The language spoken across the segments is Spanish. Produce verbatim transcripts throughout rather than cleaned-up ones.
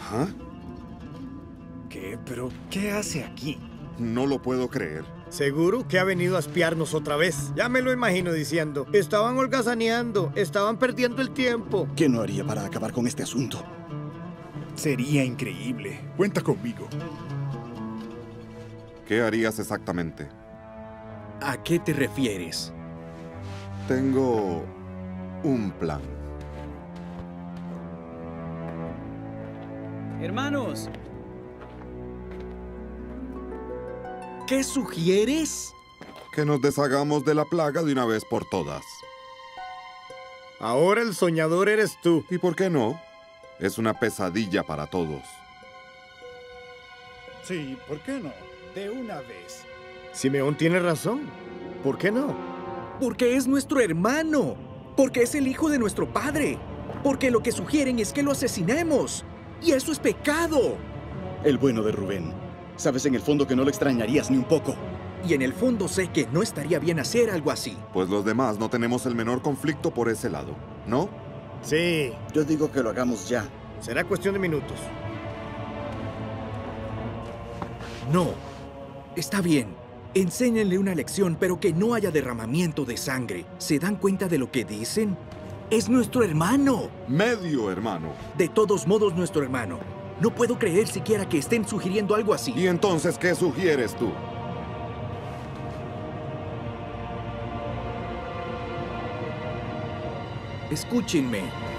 ¿Ah? ¿Qué? ¿Pero qué hace aquí? No lo puedo creer. ¿Seguro que ha venido a espiarnos otra vez? Ya me lo imagino diciendo. Estaban holgazaneando, estaban perdiendo el tiempo. ¿Qué no haría para acabar con este asunto? Sería increíble. Cuenta conmigo. ¿Qué harías exactamente? ¿A qué te refieres? Tengo un plan. Hermanos, ¿qué sugieres? Que nos deshagamos de la plaga de una vez por todas. Ahora el soñador eres tú. ¿Y por qué no? Es una pesadilla para todos. Sí, ¿por qué no? De una vez. Simeón tiene razón. ¿Por qué no? Porque es nuestro hermano. Porque es el hijo de nuestro padre. Porque lo que sugieren es que lo asesinemos. Y eso es pecado. El bueno de Rubén. Sabes en el fondo que no lo extrañarías ni un poco. Y en el fondo sé que no estaría bien hacer algo así. Pues los demás no tenemos el menor conflicto por ese lado, ¿no? Sí. Yo digo que lo hagamos ya. Será cuestión de minutos. No. Está bien. Enséñenle una lección, pero que no haya derramamiento de sangre. ¿Se dan cuenta de lo que dicen? ¡Es nuestro hermano! Medio hermano. De todos modos, nuestro hermano. No puedo creer siquiera que estén sugiriendo algo así. ¿Y entonces qué sugieres tú? Escúchenme.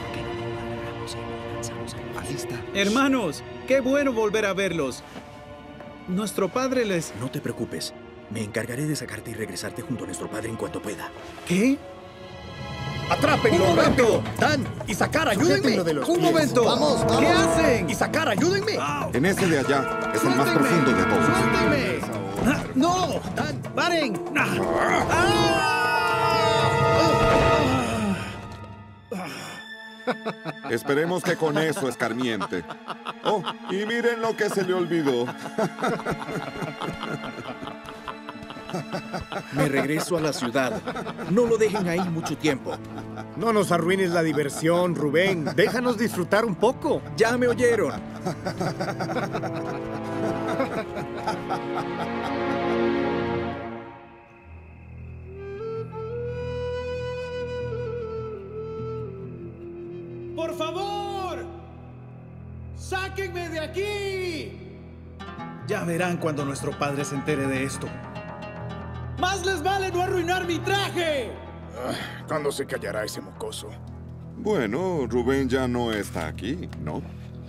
Ahí está. Hermanos, qué bueno volver a verlos. Nuestro padre les... No te preocupes. Me encargaré de sacarte y regresarte junto a nuestro padre en cuanto pueda. ¿Qué? ¡Atrápenlo, rápido! ¡Dan! ¡Isacar, ayúdenme! De los ¡Un pies. momento! ¡Vamos, vamos! ¿Qué hacen? ¡Isacar, ayúdenme! En ese de allá es el más ¡Suéltenme! profundo de todos. ¡Suéltenme! Ah, ¡No! ¡Dan! ¡Paren! Ah. Esperemos que con eso escarmiente. Oh, y miren lo que se le olvidó. Me regreso a la ciudad. No lo dejen ahí mucho tiempo. No nos arruines la diversión, Rubén. Déjanos disfrutar un poco. Ya me oyeron. ¡Por favor! ¡Sáquenme de aquí! Ya verán cuando nuestro padre se entere de esto. ¡Más les vale no arruinar mi traje! ¿Cuándo se callará ese mocoso? Bueno, Rubén ya no está aquí, ¿no?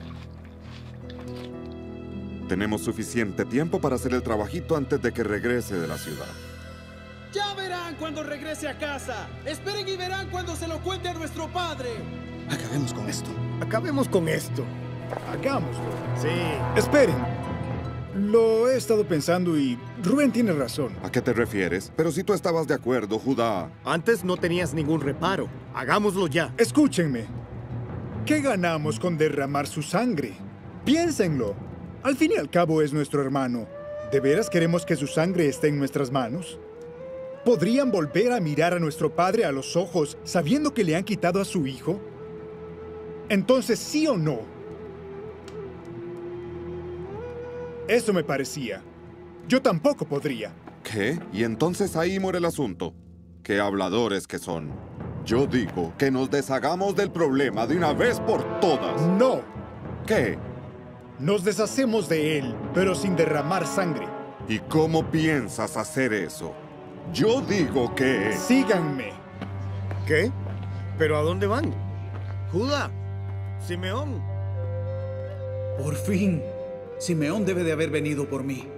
Tenemos suficiente tiempo para hacer el trabajito antes de que regrese de la ciudad. ¡Ya verán cuando regrese a casa! ¡Esperen y verán cuando se lo cuente a nuestro padre! Acabemos con esto. Acabemos con esto. Hagámoslo. Sí. Esperen. Lo he estado pensando y Rubén tiene razón. ¿A qué te refieres? Pero si tú estabas de acuerdo, Judá. Antes no tenías ningún reparo. Hagámoslo ya. Escúchenme. ¿Qué ganamos con derramar su sangre? Piénsenlo. Al fin y al cabo es nuestro hermano. ¿De veras queremos que su sangre esté en nuestras manos? ¿Podrían volver a mirar a nuestro padre a los ojos sabiendo que le han quitado a su hijo? Entonces, ¿sí o no? Eso me parecía. Yo tampoco podría. ¿Qué? Y entonces ahí muere el asunto. ¡Qué habladores que son! Yo digo que nos deshagamos del problema de una vez por todas. No. ¿Qué? Nos deshacemos de él, pero sin derramar sangre. ¿Y cómo piensas hacer eso? Yo digo que... Síganme. ¿Qué? ¿Pero a dónde van? Judá. Simeón. Por fin. Simeón debe de haber venido por mí.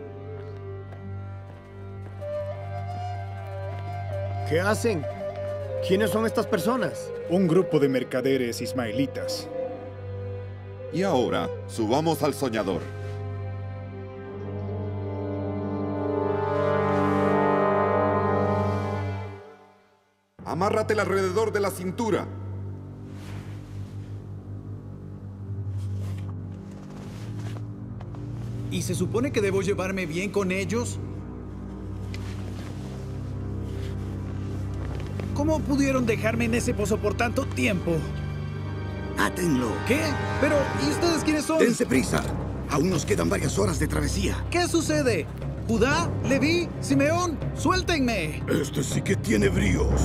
¿Qué hacen? ¿Quiénes son estas personas? Un grupo de mercaderes ismaelitas. Y ahora, subamos al soñador. Amárratela alrededor de la cintura. ¿Y se supone que debo llevarme bien con ellos? ¿Cómo pudieron dejarme en ese pozo por tanto tiempo? Suéltenlo. ¿Qué? Pero, ¿y ustedes quiénes son? Dense prisa. Aún nos quedan varias horas de travesía. ¿Qué sucede? ¿Judá? ¿Leví? ¿Simeón? ¡Suéltenme! Este sí que tiene bríos.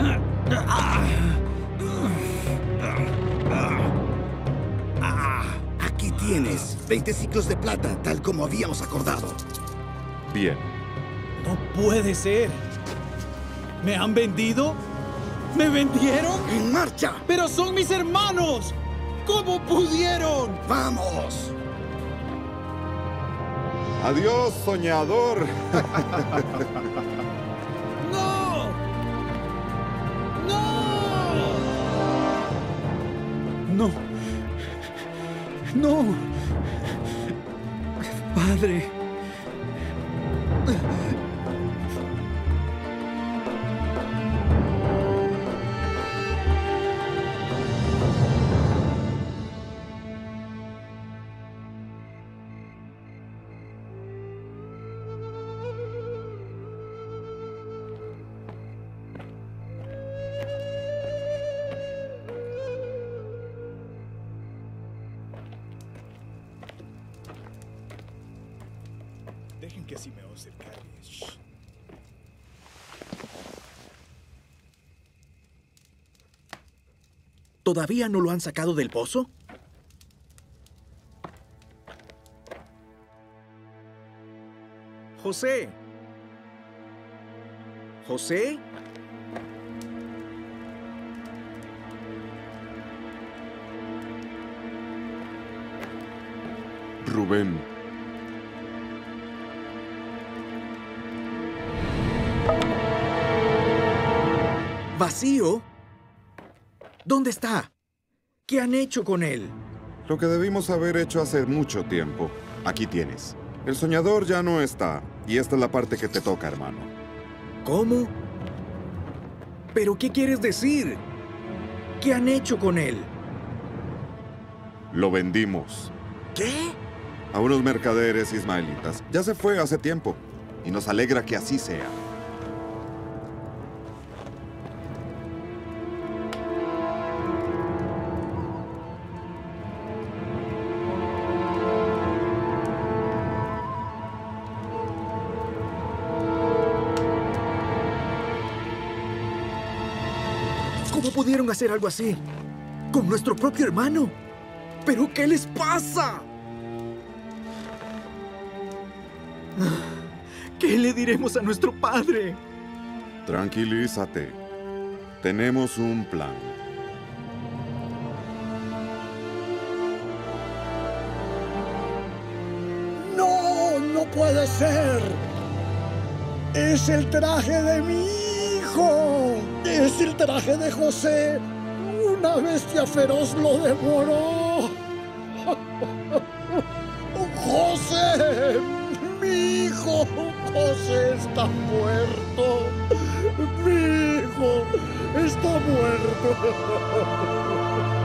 Aquí tienes veinte ciclos de plata, tal como habíamos acordado. Bien. No puede ser. ¿Me han vendido? ¿Me vendieron? ¡En marcha! ¡Pero son mis hermanos! ¿Cómo pudieron? ¡Vamos! Adiós, soñador. ¡No! ¡No! No. No. Padre. Dejen que Simeón se encargue. Shh. ¿Todavía no lo han sacado del pozo? José. ¿José? Rubén. ¿Vacío? ¿Dónde está? ¿Qué han hecho con él? Lo que debimos haber hecho hace mucho tiempo. Aquí tienes. El soñador ya no está. Y esta es la parte que te toca, hermano. ¿Cómo? ¿Pero qué quieres decir? ¿Qué han hecho con él? Lo vendimos. ¿Qué? A unos mercaderes ismaelitas. Ya se fue hace tiempo. Y nos alegra que así sea. ¿Cómo pudieron hacer algo así? Con nuestro propio hermano. ¿Pero qué les pasa? ¿Qué le diremos a nuestro padre? Tranquilízate. Tenemos un plan. ¡No! ¡No puede ser! ¡Es el traje de mi hijo! ¡Es el traje de José! ¡Una bestia feroz lo devoró! ¡José! ¡Mi hijo! ¡José está muerto! ¡Mi hijo está muerto!